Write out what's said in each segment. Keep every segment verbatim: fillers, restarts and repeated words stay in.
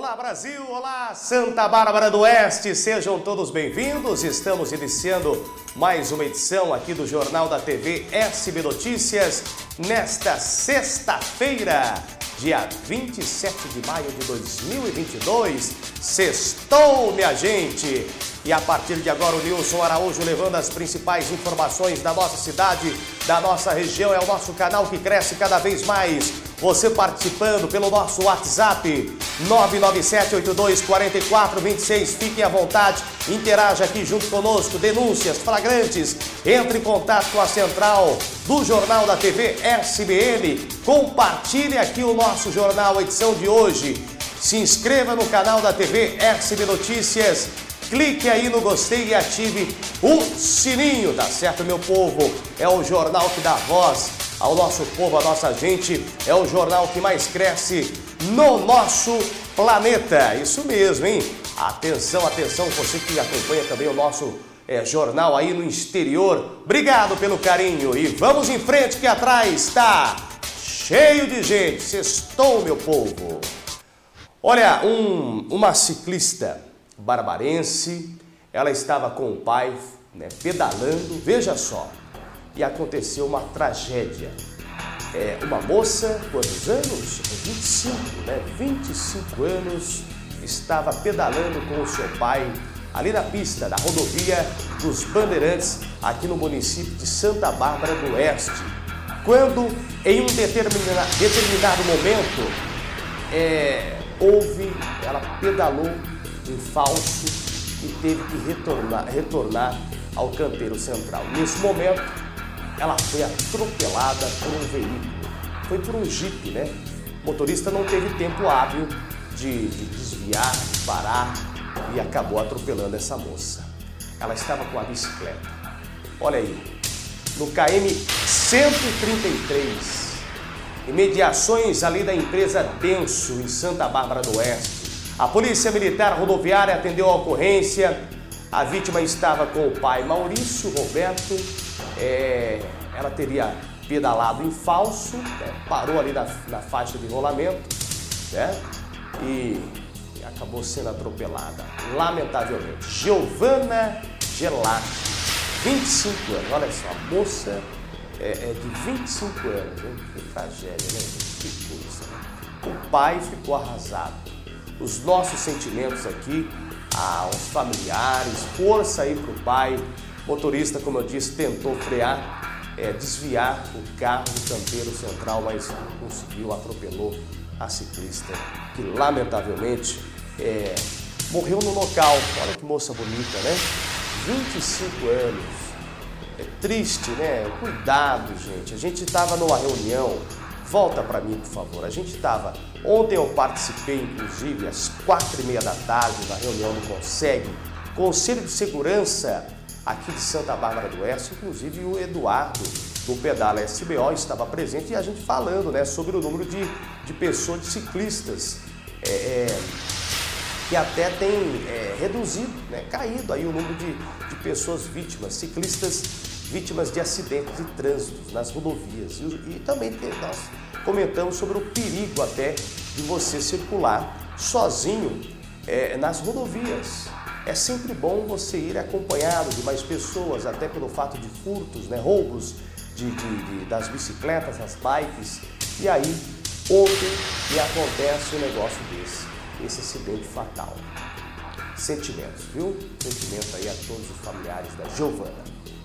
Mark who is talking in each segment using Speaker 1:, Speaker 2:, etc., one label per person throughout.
Speaker 1: Olá Brasil, olá Santa Bárbara do Oeste, sejam todos bem-vindos. Estamos iniciando mais uma edição aqui do Jornal da T V S B Notícias nesta sexta-feira, dia vinte e sete de maio de dois mil e vinte e dois. Sextou, minha gente! E a partir de agora o Nilson Araújo levando as principais informações da nossa cidade, da nossa região. É o nosso canal que cresce cada vez mais. Você participando pelo nosso WhatsApp nove nove sete oito dois quatro quatro dois seis. Fiquem à vontade, interaja aqui junto conosco. Denúncias, flagrantes, entre em contato com a central do Jornal da T V S B N. Compartilhe aqui o nosso jornal, edição de hoje. Se inscreva no canal da T V S B Notícias. Clique aí no gostei e ative o sininho, tá certo, meu povo? É o jornal que dá voz ao nosso povo, à nossa gente. É o jornal que mais cresce no nosso planeta. Isso mesmo, hein? Atenção, atenção, você que acompanha também o nosso é, jornal aí no exterior. Obrigado pelo carinho e vamos em frente que atrás está cheio de gente. Sextou, meu povo. Olha, um, uma ciclista barbarense, ela estava com o pai, né, pedalando, veja só, e aconteceu uma tragédia. É, uma moça, quantos anos? vinte e cinco, né? vinte e cinco anos, estava pedalando com o seu pai ali na pista da rodovia dos Bandeirantes, aqui no município de Santa Bárbara do Oeste, quando em um determina, determinado momento é, houve, ela pedalou em falso e teve que retornar, retornar ao canteiro central. Nesse momento, ela foi atropelada por um veículo. Foi por um jipe, né? O motorista não teve tempo hábil de, de desviar, de parar e acabou atropelando essa moça. Ela estava com a bicicleta. Olha aí, no K M cento e trinta e três, imediações ali da empresa Denso, em Santa Bárbara do Oeste. A Polícia Militar Rodoviária atendeu a ocorrência. A vítima estava com o pai Maurício Roberto. É, ela teria pedalado em falso, né, parou ali na, na faixa de rolamento, né, e, e acabou sendo atropelada, lamentavelmente. Giovana Gelati, vinte e cinco anos. Olha só, a moça é, é de vinte e cinco anos. Hein? Que tragédia, né? Que coisa. O pai ficou arrasado. Os nossos sentimentos aqui aos familiares, força aí para o pai. O motorista, como eu disse, tentou frear, é, desviar o carro do canteiro central, mas não conseguiu, atropelou a ciclista, que lamentavelmente é, morreu no local. Olha que moça bonita, né? vinte e cinco anos. É triste, né? Cuidado, gente. A gente estava numa reunião. Volta para mim, por favor. A gente estava... Ontem eu participei, inclusive, às quatro e meia da tarde, na reunião do CONSEG, Conselho de Segurança aqui de Santa Bárbara do Oeste. Inclusive o Eduardo, do Pedala S B O, estava presente e a gente falando, né, sobre o número de, de pessoas, de ciclistas, é, é, que até tem é, reduzido, né, caído aí o número de, de pessoas vítimas, ciclistas vítimas de acidentes de trânsito nas rodovias. E, e também tem, nós comentamos sobre o perigo até de você circular sozinho é, nas rodovias. É sempre bom você ir acompanhado de mais pessoas, até pelo fato de furtos, né, roubos de, de, de, das bicicletas, das bikes. E aí, ontem, me acontece um negócio desse, esse acidente fatal. Sentimentos, viu? Sentimento aí a todos os familiares da Giovana.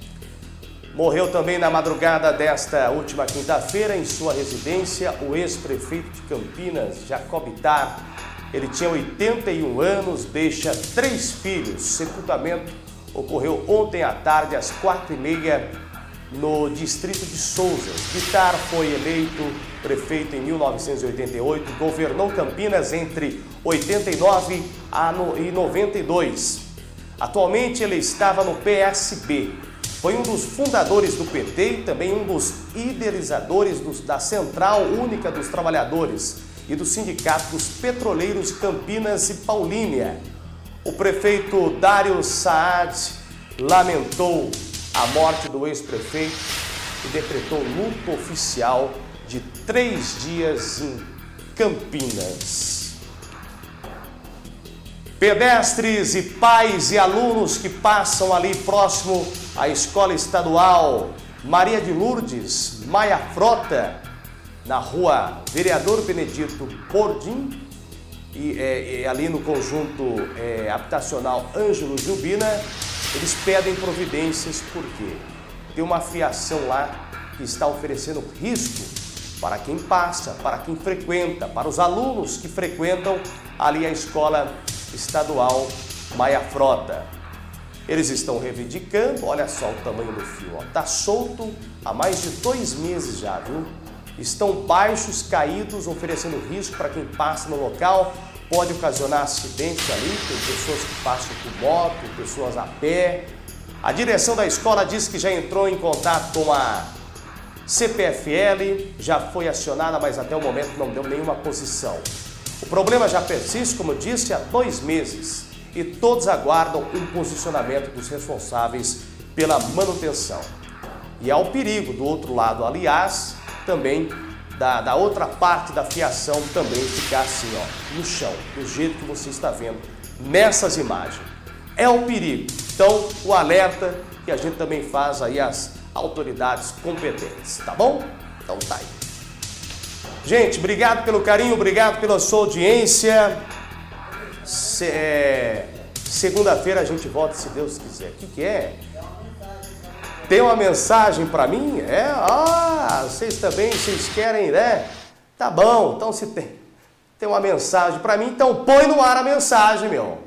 Speaker 1: Morreu também na madrugada desta última quinta-feira, em sua residência, o ex-prefeito de Campinas, Jacob Bittar. Ele tinha oitenta e um anos, deixa três filhos. Sepultamento ocorreu ontem à tarde, às quatro e meia, no distrito de Souza. Bittar foi eleito prefeito em mil novecentos e oitenta e oito, governou Campinas entre oitenta e nove e noventa e dois. Atualmente ele estava no P S B. Foi um dos fundadores do P T e também um dos idealizadores dos, da Central Única dos Trabalhadores e do Sindicato dos Petroleiros Campinas e Paulínia. O prefeito Dário Saad lamentou a morte do ex-prefeito e decretou luto oficial de três dias em Campinas. Pedestres e pais e alunos que passam ali próximo à Escola Estadual Maria de Lourdes Maia Frota, na rua Vereador Benedito Bordim, e, é, é, ali no conjunto é, habitacional Ângelo Jubina, eles pedem providências porque tem uma fiação lá que está oferecendo risco para quem passa, para quem frequenta, para os alunos que frequentam ali a Escola Estadual Maia Frota. Eles estão reivindicando, olha só o tamanho do fio, ó, tá solto há mais de dois meses já, viu? Estão baixos, caídos, oferecendo risco para quem passa no local, pode ocasionar acidentes ali, tem pessoas que passam por moto, pessoas a pé. A direção da escola diz que já entrou em contato com a C P F L, já foi acionada, mas até o momento não deu nenhuma posição. O problema já persiste, como eu disse, há dois meses e todos aguardam um posicionamento dos responsáveis pela manutenção. E há o perigo do outro lado, aliás, também da, da outra parte da fiação também ficar assim, ó, no chão, do jeito que você está vendo nessas imagens. É um perigo. Então, o alerta que a gente também faz aí às autoridades competentes, tá bom? Então tá aí. Gente, obrigado pelo carinho, obrigado pela sua audiência. Se, é, segunda-feira a gente volta, se Deus quiser. O que, que é? Tem uma mensagem para mim? É? Ah, vocês também, vocês querem, né? Tá bom, então se tem, tem uma mensagem para mim, então põe no ar a mensagem, meu.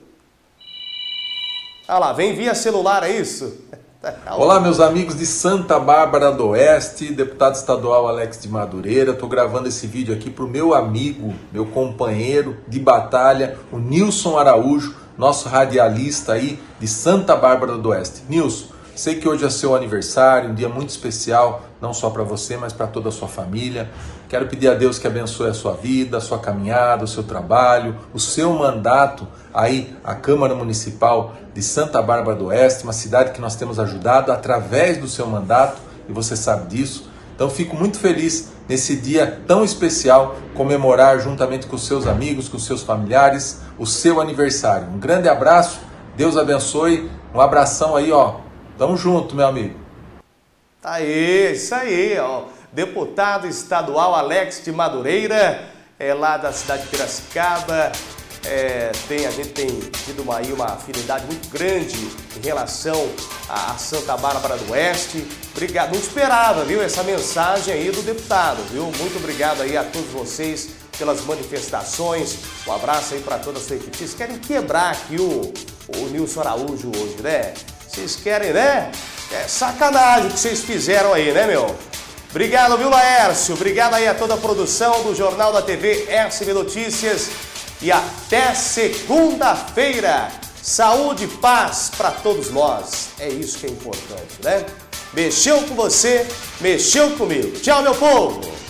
Speaker 1: Olha lá, vem via celular, é isso?
Speaker 2: Olá, meus amigos de Santa Bárbara do Oeste, deputado estadual Alex de Madureira. Estou gravando esse vídeo aqui para o meu amigo, meu companheiro de batalha, o Nilson Araújo, nosso radialista aí de Santa Bárbara do Oeste. Nilson, sei que hoje é seu aniversário, um dia muito especial, não só para você, mas para toda a sua família. Quero pedir a Deus que abençoe a sua vida, a sua caminhada, o seu trabalho, o seu mandato aí, a Câmara Municipal de Santa Bárbara do Oeste, uma cidade que nós temos ajudado através do seu mandato, e você sabe disso. Então fico muito feliz nesse dia tão especial, comemorar juntamente com os seus amigos, com os seus familiares, o seu aniversário. Um grande abraço, Deus abençoe, um abração aí, ó. Tamo junto, meu amigo.
Speaker 1: Tá aí, isso aí, ó. Deputado estadual Alex de Madureira, é lá da cidade de Piracicaba. É, tem, a gente tem tido uma, aí uma afinidade muito grande em relação a, a Santa Bárbara do Oeste. Obrigado, não esperava, viu, essa mensagem aí do deputado, viu? Muito obrigado aí a todos vocês pelas manifestações. Um abraço aí para toda a sua equipe. Vocês querem quebrar aqui o, o Nilson Araújo hoje, né? Vocês querem, né? É sacanagem o que vocês fizeram aí, né, meu? Obrigado, viu, Laércio? Obrigado aí a toda a produção do Jornal da T V S B Notícias. E até segunda-feira. Saúde e paz para todos nós. É isso que é importante, né? Mexeu com você, mexeu comigo. Tchau, meu povo!